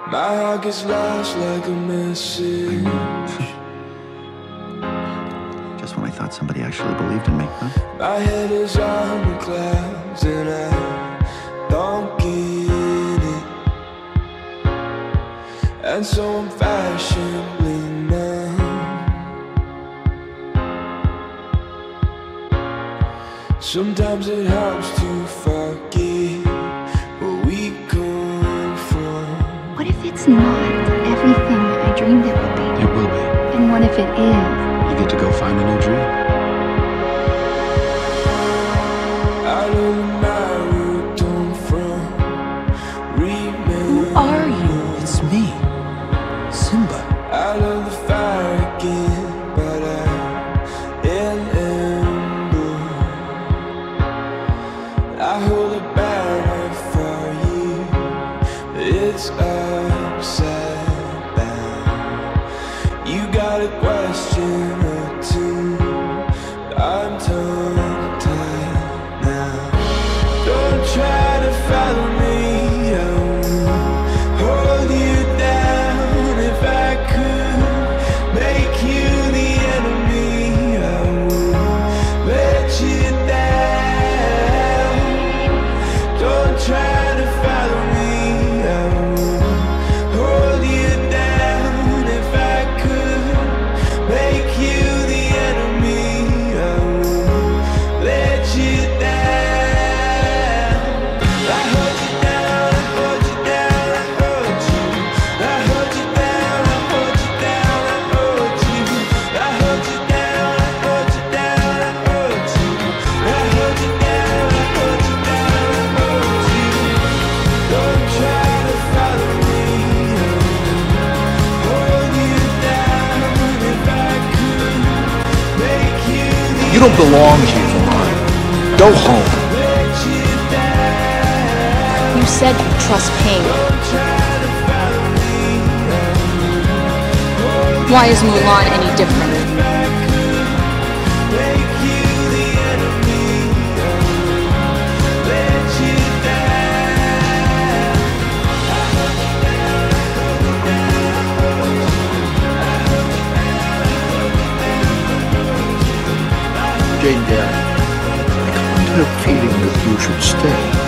My heart gets lost like a message. Just when I thought somebody actually believed in me, huh? My head is on the clouds and I don't get it. And so I'm fashionably numb. Sometimes it helps to forget where we come from. What if it's not everything that I dreamed it would be? It will be. And what if it is? You get to go find a new dream. I don't know where we come from. Who are you? It's me, Simba. I love the fire again, but I'm ember. I hold a banner for you, but it's upside down. You got a question or two, but I'm tongue-tied now. Don't try to follow me, I won't hold you down. If I could make you the enemy, I won't let you down. Don't try to follow me, I won't hold you down. If I could make you the enemy, I won't let you down. I hold you down, I hold you down, I hold you. I hold you down, I hold you down, I hold you. I hold you down, I hold you down, I hold you. I hold you down, I hold you down, I hold you. Don't try to follow me, I won't hold you down. If I could make you the You don't belong here, Mulan. Go home. let you down. You said you trust pain. Why is Mulan any different? Jane, dear, I can't help feeling that you should stay.